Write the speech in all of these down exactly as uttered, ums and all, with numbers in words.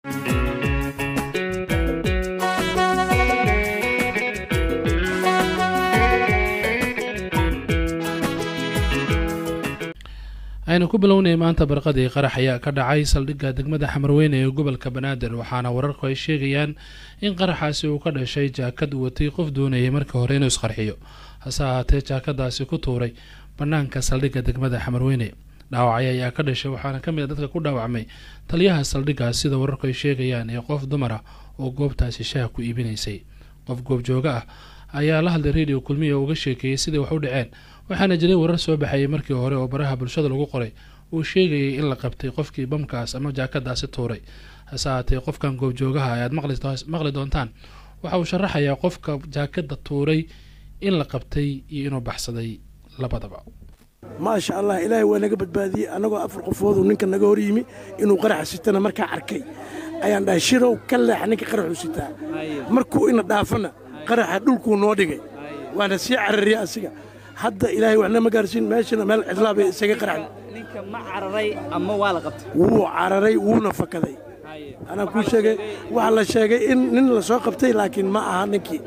aynu ku bilownay maanta barqadii qarax ayaa ka dhacay saldhigga degmada Xamarweyne ee gobolka Banaadir waxaana wararku ay sheegayaan in qaraxaasi uu ka dhashay jaakad watay qof doonayay markii hore inuu isqarxiyo hase ahaatee jaakadaasi ku tuuray banaanka saldhigga degmada Xamarweyne dhaawacay ayaa ka dhashay waxaana ka mid ah dadka ku dhaawacmay taliyaha saldhiggaas sida wararku ay sheegayaan ee qof dumar ah oo goobtaasi shaah ku iibinaysay qof goob jooga ah ayaa la hadlay radio kulmiye uga sheekeeyay sida wax u dhaceen waxaana jiray warar soo baxay markii hore oo baraha bulshada lagu qoray uu sheegayay in la qabtay qofkii bamkaas ama jaakadaasi tuuray hase ahaatee qofkan goob joogaha ayaad maqli doontaan waxa uu sharaxayaa qofka jaakada tuuray in la qabtay iyo inuu baxsaday labadaba ما شاء الله إلهي وانا قبت بادي أنا قو أفرق فوض ونكن نجور يمي إنه قرح ستنا مركع عركي أيان ده شيرو كله حنيك قرح ستة مركو إن دافنا قرح دولكو نودجي وأنا سيعر الرئاسية حتى إلهي وإحنا ما قارسين ماشينا مال إطلاب سجى قرح نك ما عرري أما والقط هو عرري ونفك ذي أنا كل شيء وعلى شيء إن نن لساقبتي لكن ما أهنكي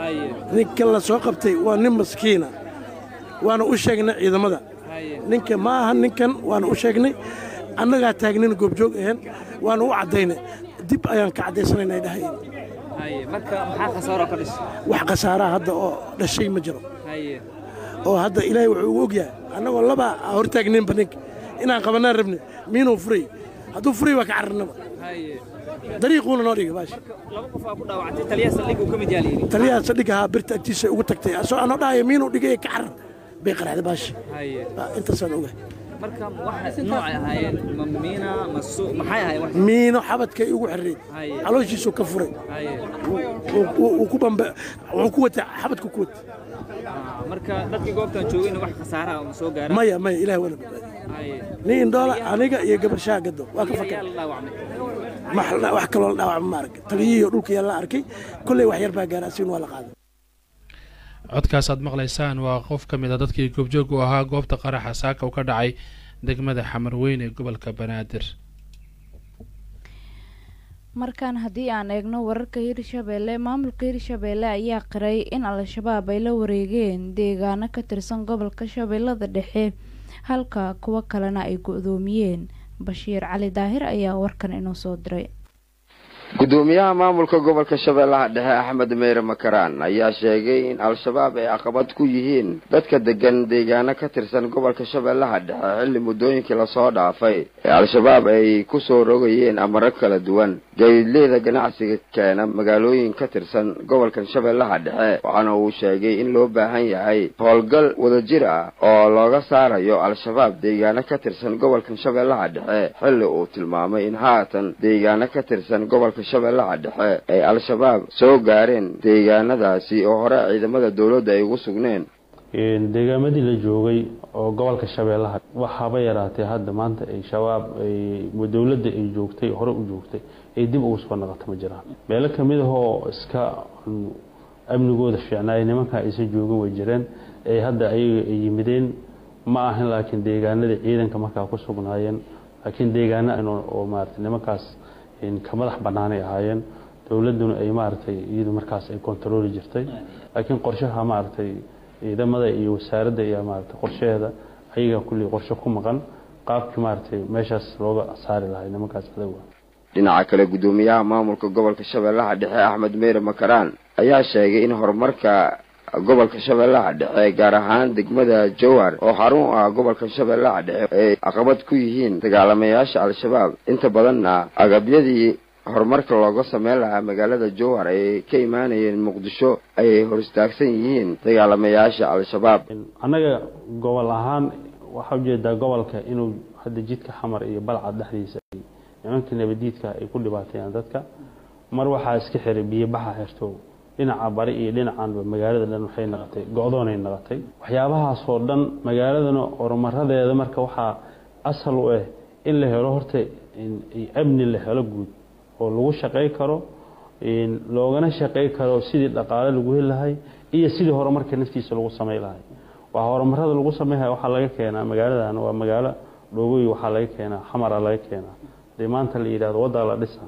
نك الله ساقبتي ونم مسكينة وأنا أشجنا إذا ماذا ninka ma aha ninkan waan u sheegnay annaga taagnin goob joog ahaan waan u cadeynay dib ayaan ka cadeysanaynay dhahayn haye marka maxaa khasaaro ka dhashay wax khasaara hadda oo dhashay ma jiro haye oo hadda ilaahay wuxuu og yahay annagoo laba hor taagnin banik inaan qabanaan rabnay miinuu furay hadduu furay waa ka cararnaba haye dariiquna noo dhigay baash laba qof aa ku dhaawactay taliyaha saldhigga ka mid yahay taliyaha saldhigga birta agtiisa ugu tagtay asoo aan dhahay miinuu dhigay ka carar بيقرأ هذا باش. هاي. أنت صنوعه. مركب واحد نوع هاي مينا مسو محاي هاي واحد. مينا حبت كي يقول حريد. هاي. على شيء سو كفري. هاي. وكوبان وكوت حبت كوكوت. آه مركب نتكي قوبتان شوين واحد خسارة ومسو جارة. مايا مايا إله ولا. هاي. نين دولار أنا جا يقبل شاة قدو. واقف كده. الله وعمل. محل واحد الله وعم مارك. تليه يروك يلا أركي كل واحد يربع جارسين ولا قادم. codkaas aad maqlaysaan waa qof ka mid ah dadkii goobjoog u ahaa goobta qaraxa saaka uu ka dhacay degmada Xamarweyne ee gobolka Banaadir markaan haddii aan eegno wararka Hirshabeelle maamulka Hirshabeelle ayaa qiray in al-shabaab ay la wareegeen deegaano ka tirsan gobolka Shabeellada Dhexe halka kuwa kalena ay go'doomiyeen Bashiir Cali Daahir ayaa warkan inoo soo diray gudoomiyaha maamulka gobolka Shabeellaha Dhexe Axmed Meere Makaraan ayaa sheegay in al-shabaab ay caqabad ku yihiin dadka degan deegaano ka tirsan gobolka Shabeellaha Dhexe xilli muddooyinkii la soo dhaafay ee al-shabaab ay ku soo rogayeen amaro kala duwan gaadiidleyda ganacsiga keena magaalooyin ka tirsan gobolka Shabeellaha Dhexe waxaana uu sheegay in loo baahan yahay howlgal wadajir ah oo looga saarayo al-shabaab deegaano ka tirsan gobolka Shabeellaha Dhexe xilli uu tilmaamay in haatan deegaano ka tirsan gobolka Shabeellaha Dhexe ay al-shabaab soo gaareen deegaanadaasi oo hore ciidamada dawladda ay ugu sugneen in deegaamadii la joogay oo gobolka Shabeellaha waxaba yaraatay hadda maanta ay shabaab ay dawladda ay joogtay hore u joogtay ay dib ugu soo noqotay ma jiraan meel ka mid ah oo iska amnigooda fiicnaa nimanka ay soo joogay way jireen ay hadda ay yimideen ma ahan laakiin deegaanada ciidanka markaa ku sugnaayeen laakiin deegaanada oo maartay nimankaas in kamadax banaanay ahaayeen dawladuna ay maartay iyadu markaas ay control jirtay laakiin qorshaha maartay ciidamada iyo wasaaradda iyo maartay qorsheeda ayaga kulli qorshe ku maqan qaabkii maartay meeshaas looga saari lahaa nimankaas adag dhinaca kale gudoomiyaha maamulka gobolka Shabeellaha Dhexe Axmed Meere Makaraan ayaa sheegay in horumarka gobolka Shabeellaha Dhexe gaar ahaan degmada Jowhar oo xarun ah gobolka Shabeellaha Dhexe ay caqabad ku yihiin dagaalamayaasha al-shabaab inta badanna agabyadii horumarka looga sameeyay lahaa magaalada Jowhar ay ka imaanayeen Muqdisho ay hor istaagsan yihiin dagaalamayaasha al-shabaab anaga gobol ahaan waxa ujeedaa gobolka inuu hadda jidka xamar iyo balcad dhaxdiisa nimanka nabadiidka ay ku dhibaateeyaan dadka mar waxa iska xiray biyo baxa xirto dhinaca bari iyo dhinacan magaalada dhan waxay noqotay go'doonay noqotay waxyaabahaas oo dhan magaaladana horumaradeeda marka waxa asal u ah in la helo horta in amni la helo guud oo lagu shaqeey karo in loogana shaqeey karo sidii dhaqaale lagu heli lahay iyo sidii horumarka naftiisa lagu sameey lahay waa horumarada lagu sameeyaa waxa laga keenaa magaaladan waa magaalo dhoogoy waxa laga keenaa xamar laga keenaa maanta la yiraahdo wada la dhisa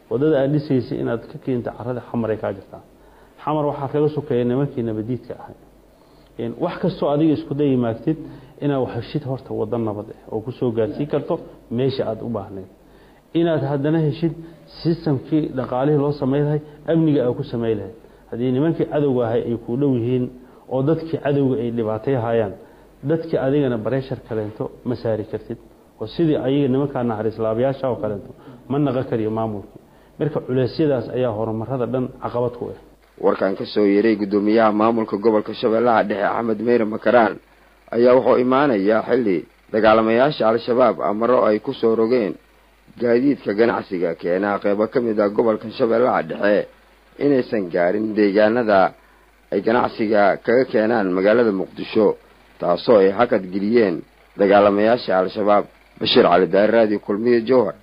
wadada aad dhisaysa inaad ka keento carrada xamar ay ka jirtaa xamar waxa kaga sokeeyay nimankii nabadiidka ahay in wax kasto adiga isku day maagtid inaad wax heshid horta wada nabad ah oo ku soo gaarsiin karto meesha aad u baahnayd inaad haddana heshid systemkii dhaqaalihi loo sameeyay amniga ay ku sameeyay hadii nimankii cadowga ahay ay ku dhow yihiin oo dadkii cadowga ay dhibaatay hayaan dadkii adigana pressure kaleento ma saari kartid oo sidii ayaga nimanka naxariis laabayaasha oo kaleento ma naqa kariyo maamulka marka culeysyadaas ayaa horumarada dhan caqabad ku ah warkan ka soo yeeray gudoomiyaha maamulka gobolka Shabeellaha Dhexe Axmed Meyre Makaraan ayaa wuxuu imaanayaa xilli dagaalamayaasha al-shabaab amaro ay ku soo rogeen gaadiidka ganacsiga keena qaybo kamid ah gobolka Shabeellaha Dhexe inaysan gaarin deegaanada ay ganacsiga kaga keenaan magaalada Muqdisho taasoo ay hakad geliyeen dagaalamayaasha al-shabaab Bashir Cali Daaraadi kulmiye Jowhar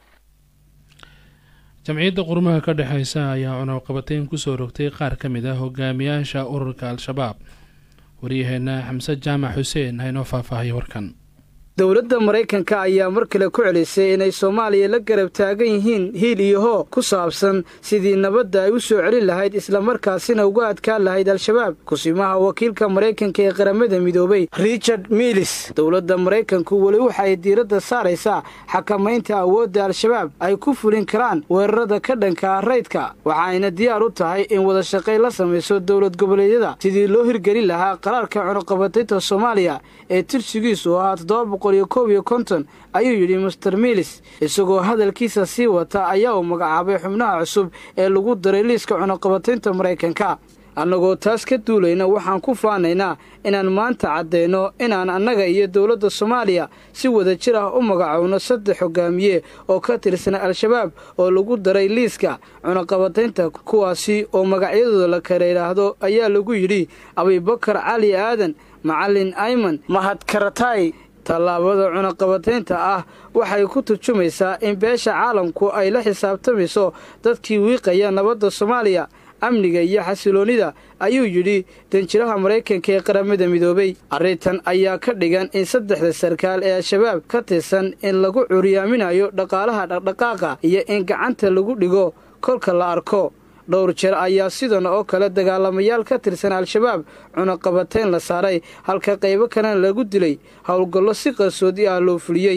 jamciyadda qurmaha ka dhaxaysa ayaa cunaqabateyn ku soo rogtay qaar ka mid ah hogaamiyaasha ururka al-shabaab wariyaheena Xamse Jaamac Xuseen hayno faahfaahiyo warkan dowladda Mareykanka ayaa mar kale ku celisay inay Soomaaliya la garab taagan yihiin hiil iyo hoo ku saabsan sidii nabadda ay u soo celin lahayd isla markaasina uga adkaan lahayd al-shabaab kusimaha wakiilka Mareykanka ee qaramada midoobay Richard Mills dowladda Mareykanku wali waxa ay diiradda saaraysaa xakamaynta awoodda al-shabaab ay ku fulin karaan weerarada ka dhanka ah rayidka waxayna diyaar u tahay in wada shaqayn la sameeyo dowlad goboleedyada sidii loo hirgelin lahaa qaraarka cunaqabateynta Soomaaliya ee tirsigiisu ah toddoba boqol iyo koob iyo konton ayuu yidhi mister Mills isagoo hadalkiisa sii wata ayaa uu magacaabay xubnaha cusub ee lagu daray liiska cunaqabateynta Mareykanka annagoo taas ka duulayna waxaan ku faanaynaa inaan maanta cadeyno inaan annaga iyo dowladda Soomaaliya si wada jir ah u magacowno saddex hogaamiye oo ka tirsan al-shabaab oo lagu daray liiska cunaqabateynta kuwaasi oo magacyadooda la kala yiraahdo ayaa lagu yidhi Abubakar Cali Aadan Macallin Ayman Mahad Karatay tallaabada cunaqabateynta ah waxay ku turjumaysaa in beesha caalamku ay la xisaabtamayso dadkii wiiqaya nabadda Soomaaliya amniga iyo xasiloonida ayuu yidhi danjiraha Mareykanka ee qaramada midoobay arrintan ayaa ka dhigan in saddexda sarkaal ee al-shabaab ka tirsan in lagu curiyaaminayo dhaqaalaha dhaqdhaqaaqa iyo in gacanta lagu dhigo kolka la arko dhowr jeer ayaa sidan oo kale dagaalamayaal ka tirsan al-shabaab cunaqabateyn la saaray halka qaybo kalena lagu dilay howlgallo si qarsoodi ah loo fuliyey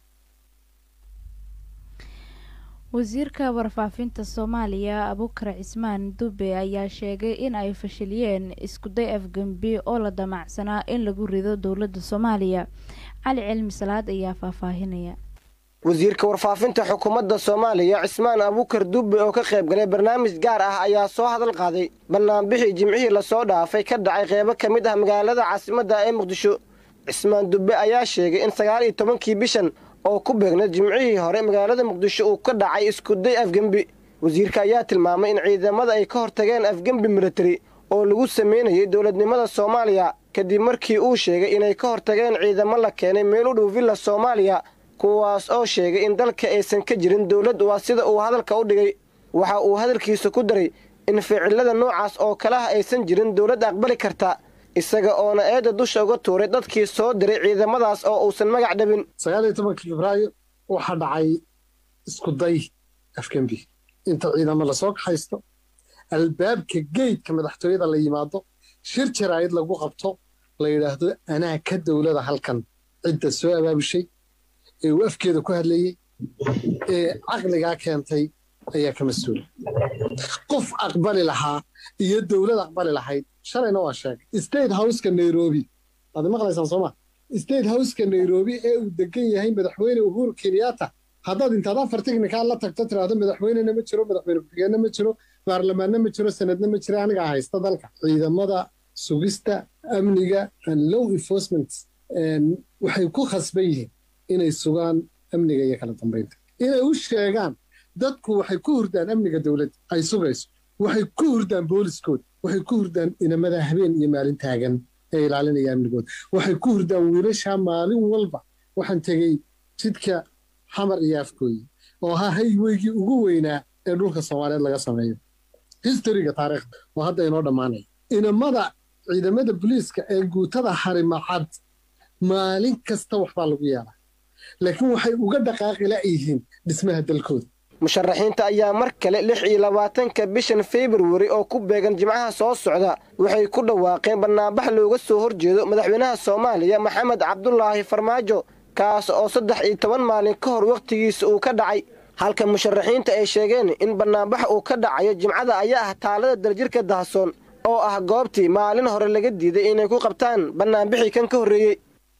wasiirka warfaafinta Soomaaliya Abukar Cismaan Dube ayaa sheegay in ay fashiliyeen isku day afgambi oo la damacsanaa in lagu rido dowladda Soomaaliya Cali Cilmi Salaad ayaa faahfaahinaya wasiirka warfaafinta xukuumadda Soomaaliya Cismaan Abukar Dube oo ka qayb galay barnaamij gaar ah ayaa soo hadal qaaday barnaamijii jimcihii la soo dhaafay ka dhacay qaybo kamid ah magaalada caasimadda ee Muqdisho Cismaan Dube ayaa sheegay in sagaal iyo tobankii bishan oo ku beegnay jimcihii hore magaalada Muqdisho uu ka dhacay isku day afgambi wasiirka ayaa tilmaamay in ciidamada ay ka hortageen afgambi military oo lagu sameeyay dowladnimada Soomaaliya kadib markii uu sheegay inay ka hortageen ciidamo la keenay meel u dhow villa Soomaaliya kuwaas oo sheegay in dalka aysan ka jirin dowlad waa sida uu hadalka u dhigay waxa uu hadalkiisa ku daray in ficilada noocaas oo kala ah aysan jirin dowlad aqbali karta isaga oo na eeda dusha uga tuuray dadkii soo diray ciidamadaas oo uusan magac dhabin sagaal iyo tobankii Febraayo waxa dhacay isku day afgambi inta ciidamada la soo kaxaysto albaabka geedka madaxtooyada la yimaado shir jaraa'id lagu qabto la yiraahdo anaa ka dowlada halkan cidda soo abaabushay ee uu afkeeda ku hadlayay ee aqliga keentay ayaa ka mas'uul qof aqbali lahaa iyo dowlad aqbali lahayd shalayna waa sheegay state house-ka Nairobi aad maqlaysaan Soomaa state house-ka Nairobi ee uu degan yahay madaxweyne Uhuru Kenyatta haddaad intaad afar technical la tagto tiraahdo madaxweynena ma jiro madaxweyne ku-xigeenna ma jiro baarlamaanna ma jiro sanadna ma jiro aniga haysta dalka ciidamada sugista amniga and law enforcement waxay ku khasban yihiin inay sugaan amniga iyo kala dambeynta inay u sheegaan dadku waxay ku hurdaan amniga dawladda ay sugayso waxay ku hurdaan booliskood waxay ku hurdaan inamada habeen iyo maalin taagan ee ilaalinaya amnigood waxay ku hurdaan wiilasha maalin walba waxaan tegey jidka xamar iyo afkooyi oo ahaa hayweygii ugu weynaa ee dhulka Soomaaliyeed laga sameeyo historiga taariikhda oo hadda inoo dhammaanaya inamada ciidamada booliiska ee guutada Harimacad maalin kasta waxbaa lagu yeelaa laakiin waxay uga dhaqaaqi laayihiin dhismaha dalkooda musharaxiinta ayaa mar kale lix iyo labaatanka bishan februari oo ku beegan jimcaha soo socda waxay ku dhawaaqeen banaanbax looga soo horjeedo madaxweynaha Soomaaliya Maxamed Cabdullaahi Farmaajo kaas oo saddex iyo toban maalin ka hor waqtigiisa uu ka dhacay halka musharaxiinta ay sheegeen in banaanbax uu ka dhacayo jimcada ayaa ah taalada daljirka Dahsoon oo ah goobtii maalin hore laga diiday inay ku qabtaan banaanbixii kan ka horeeyay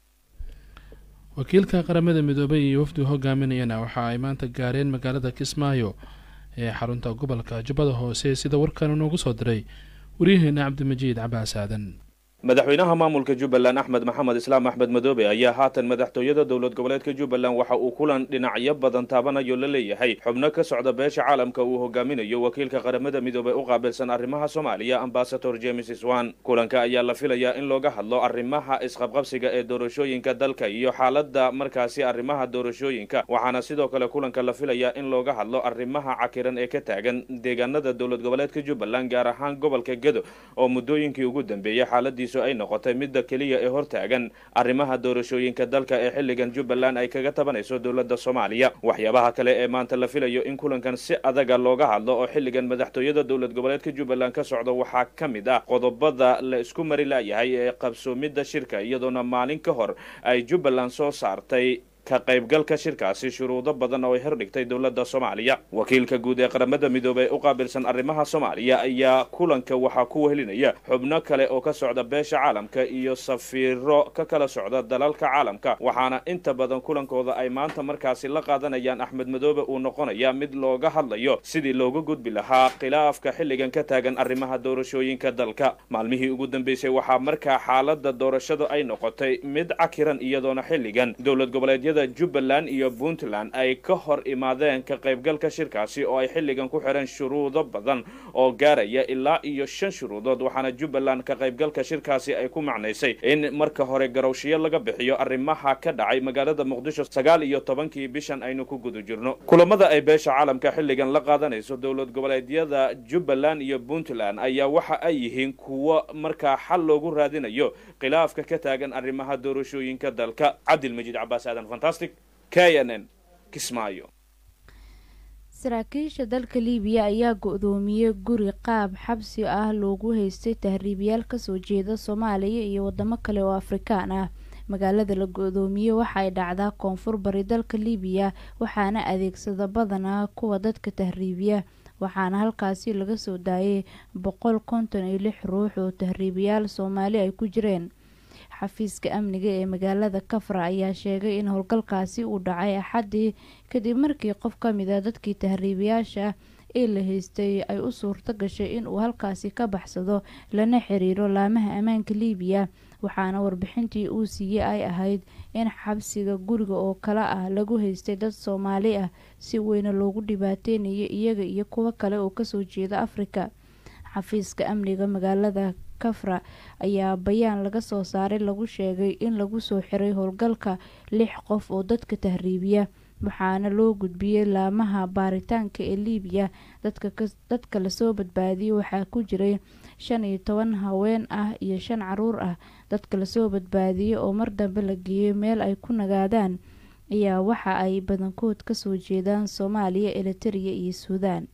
wakiilka qaramada midoobay iyo wafdi hogaaminayana waxa ay maanta gaareen magaalada Kismaayo ee xarunta gobolka Jubbada Hoose sida warkan ugu soo diray wariyaheena Cabdimajiid Cabaas Aadan madaxweynaha maamulka Jubbaland Axmed Maxamed Islaam Axmed Madoobe ayaa haatan madaxtooyada dowlad goboleedka Jubbaland waxa uu kulan dhinacyo badan taabanayo la leeyahay xubno ka socda beesha caalamka uu hogaaminayo wakiilka qaramada midoobay u qaabilsan arrimaha Soomaaliya Ambassador James Swan kulanka ayaa la filayaa in looga hadlo arrimaha isqabqabsiga ee doorashooyinka dalka iyo xaaladda markaasi arrimaha doorashooyinka waxaana sidoo kale kulanka la filayaa in looga hadlo arrimaha cakiran ee ka taagan deegaanada dowlad goboleedka Jubbaland gaar ahaan gobolka Gedo oo muddooyinkii ugu dambeeyay xaaladii ay noqotay midda kaliya ee hortaagan arrimaha doorashooyinka dalka ee xilligan Jubbaland ay kaga tabanayso dowladda Soomaaliya waxyaabaha kale ee maanta la filayo in kulankan si adag looga hadlo oo xilligan madaxtooyada dowlad goboleedka Jubbaland ka socdo waxaa kamid ah qodobada la isku mari laayahay ee qabsoomida shirka iyadoona maalin ka hor ay Jubbaland soo saartay ka qaybgalka shirkaasi shuruudo badan oo ay hordhigtay dowladda Soomaaliya wakiilka guud ee qaramada midoobay u qaabilsan arrimaha Soomaaliya ayaa kulanka waxa ku wehelinaya xubno kale oo ka socda beesha caalamka iyo safiiro ka kala socda dalalka caalamka waxaana inta badan kulankooda ay maanta markaasi la qaadanayaan Axmed Madoobe uu noqonaya mid looga hadlayo sidii looga gudbi lahaa khilaafka xilligan ka taagan arrimaha doorashooyinka dalka maalmihii ugu dambeysay waxa markaa xaaladda doorashada ay noqotay mid cakiran iyadoona xilligan dowlad goboleedyada Jubbaland iyo Puntland ay ka hor imaadeen ka qaybgalka shirkaasi oo ay xilligan ku xiran shuruudo badan oo gaaraya ilaa iyo shan shuruudood waxaana Jubbaland ka qaybgalka shirkaasi ay ku macnaysay in marka hore garowshiyo laga bixiyo arrimaha ka dhacay magaalada Muqdisho sagaal iyo tobankii bishan aynu ku guda jirno kulamada ay beesha caalamka xilligan la qaadanayso dowlad goboleedyada Jubbaland iyo Puntland ayaa waxa ay yihiin kuwa marka xal loogu raadinayo khilaafka ka taagan arrimaha doorashooyinka dalka Cabdimajiid Cabaas Aadan K N N Kismaayo saraakiisha dalka Liibiya ayaa go'doomiyay guri qaab xabsi ah loogu haystay tahriibayaal ka soo jeeda Soomaaliya iyo wadamo kale oo Afrikaan ah magaalada la go'doomiyay waxa ay dhacdaa koonfur bari dalka Liibiya waxaana adeegsada badanaa kuwa dadka tahriibiya waxaana halkaasi laga soo daayay boqol konton iyo lix ruux oo tahriibayaal Soomaali ay ku jireen xafiiska amniga ee magaalada Kafra ayaa sheegay in howlgalkaasi uu dhacay Axadii kadib markii qof ka mid ah dadkii tahriibayaasha ee la haystay ay u suurto gashay in uu halkaasi ka baxsado lana xiriiro laamaha ammaanka Liibiya waxaana warbixintii uu siiyay ay ahayd in xabsiga guriga oo kala ah lagu haystay dad Soomaali ah si weyn loogu dhibaateeyay iyaga iyo kuwa kale oo ka soo jeeda Afrika xafiiska amniga magaalada Kafra ayaa bayaan laga soo saaray lagu sheegay in lagu soo xiray howlgalka lix qof oo dadka tahriibiya waxaana loo gudbiyay laamaha baaritaanka ee Liibiya dadka dadka la soo badbaadiyay waxaa ku jiray shan iyo toban haween ah iyo shan caruur ah dadka la soo badbaadiyay oo mar dambe la geeyay meel ay ku nagaadaan ayaa waxa ay badankood ka soo jeedaan Soomaaliya, Eritrea iyo Suudaan.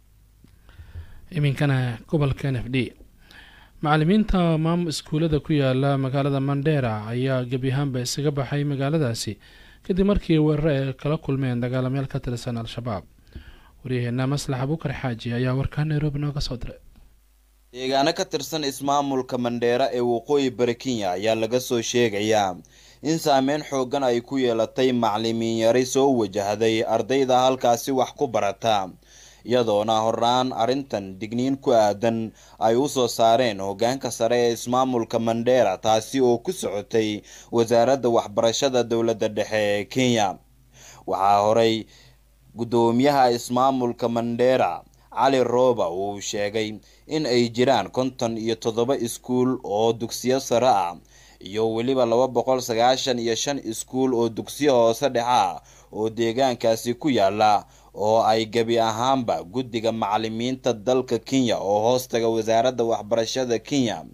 iminkana gobolka N F D macallimiinta maam iskuulada ku yaala magaalada Mandera ayaa gabi ahaanba isaga baxay magaaladaasi kadib markii weerar ay kala kulmeen dagaalamyaal ka tirsan Al-Shabaab wariyaheena Maslax Abuukar Xaaji ayaa warkaan Nairobi nooga soo diray deegaano ka tirsan ismaamulka Mandera ee waqooyi bari Kenya ayaa laga soo sheegayaa in saameyn xoogan ay ku yeelatay macallimiin yari soo wajahday ardayda halkaasi wax ku barata iyadoona horaan arintan digniin ku aadan ay u soo saareen hoggaanka sare ee ismaamulka Mandera taasi oo ku socotay wasaaradda waxbarashada dowladda dhexe ee Kenya waxaa horay gudoomiyaha ismaamulka Mandera Ali Roba uu sheegay in ay jiraan konton iyo toddoba iskuul oo dugsiyo sare ah iyo waliba laba boqol sagaashan iyo shan iskuul oo dugsiyo hoose dhexe ah oo deegaankaasi ku yaala oo ay gabi ahaanba guddiga macallimiinta dalka Kenya oo hoostaga wasaaradda waxbarashada Kenya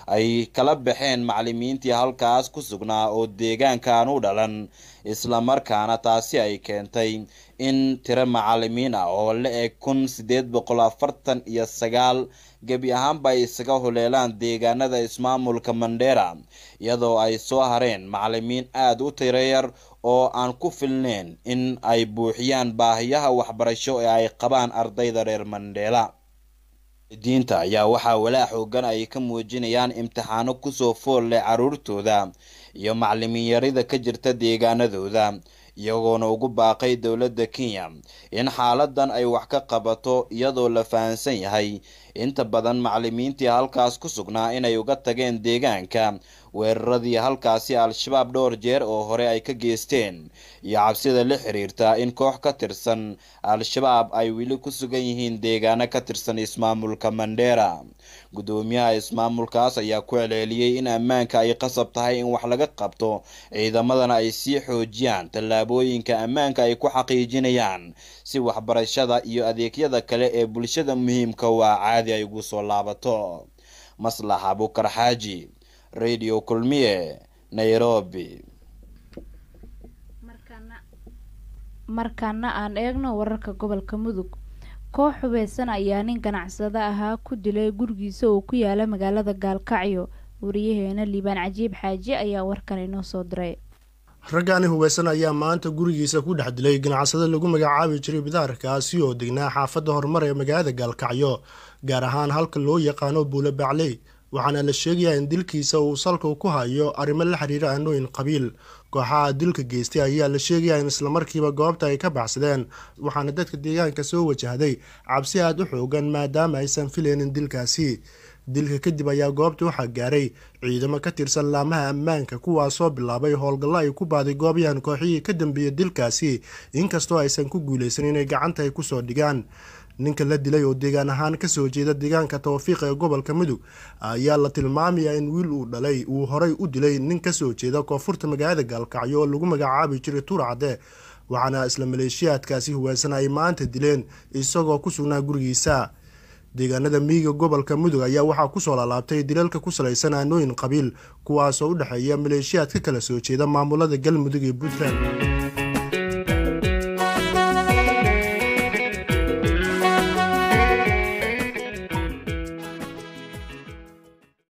ay kala baxeen macallimiintii halkaas ku sugnaa oo deegaankan u dhalan islamarkaana taasi ay keentay in tiro macallimiin ah oo la eg kun sideed boqol afartan iyo sagaal gebi ahaanba ay isaga huleelaan deegaanada ismaamulka Mandera iyadoo ay soo hareen macallimiin aad u tiro yar oo aan ku filneen in ay buuxiyaan baahiyaha waxbarasho ee ay qabaan ardayda reer Mandela. diinta ayaa waxaa walaac xoogan ay ka muujinayaan imtixaano kusoo fool leh caruurtooda iyo macallimiin yarida ka jirta deegaanadooda iyagoona ugu baaqay dowladda Kenya in xaaladan ay wax ka qabato iyadoo la fahansan yahay inta badan macallimiintii halkaas ku sugnaa inay uga tageen deegaanka weeraradii halkaasi al-shabaab dhowr jeer oo hore ay ka geysteen iyo cabsida la xiriirta in koox ka tirsan al-shabaab ay weli ku sugan yihiin deegaano ka tirsan ismaamulka Mandera. gudoomiyaha ismaamulkaas ayaa ku celceliyay in ammaanka ay qasab tahay in wax laga qabto ciidamadana ay sii xoojiyaan tallaabooyinka ammaanka ay ku xaqiijinayaan si waxbarashada iyo adeegyada kale ee bulshada muhiimka waa caadi ay ugu soo laabato. Maslax Abukar Xaaji, Radio Kulmiye, Nairobi. markaana aan eegno wararka gobolka Mudug. koox hubeysan ayaa nin ganacsada ahaa ku dilay gurigiisa oo ku yaala magaalada Gaalkacyo. wariyaheena Liibaan Cajiib Xaaji ayaa warkan inoo soo diray. raggaani hubeysan ayaa maanta gurigiisa ku dhex dilay ganacsada lagu magacaabi jiray bidaarkaasi oo degnaa xaafadda horumar ee magaalada Gaalkacyo, gaar ahaan halka loo yaqaano Buule Bacley. waxaana la sheegayaa in dilkiisa uu salka ku hayo arrimo la xiriira aanooyin qabiil. kooxaha dilka geystay ayaa la sheegayaa in isla markiiba goobta ay ka baxsadeen, waxaana dadka deegaanka soo wajahday cabsi aad u xoogan maadaama aysan filaynin dilkaasi. dilka kadib ayaa goobta waxaa gaaray ciidamo ka tirsan laamaha ammaanka kuwaasoo bilaabay howlgallo ay ku baaday goobyaan kooxihii ka dambeeyay dilkaasi, inkastoo aysan ku guulaysan inay gacanta ay kusoo dhigaan. ninka la dilay oo deegaan ahaan kasoo jeeda deegaanka Tawfiiq ee gobolka Mudug ayaa la tilmaamayaa in wiil uu dhalay uu horay u dilay nin kasoo jeeda koonfurta magaalada Gaalkacyo oo lagu magacaabi jiray Turcade, waxaana isla maleeshiyaadkaasi huweysan ay maanta dileen isagoo ku sugnaa gurigiisa. deegaanada miyiga gobolka Mudug ayaa waxaa kusoo laalaabtay dilalka ku salaysan aanooyin qabiil kuwaasoo u dhexeeya maleeshiyaad ka kala soo jeeda maamulada Galmudug iyo Puntland.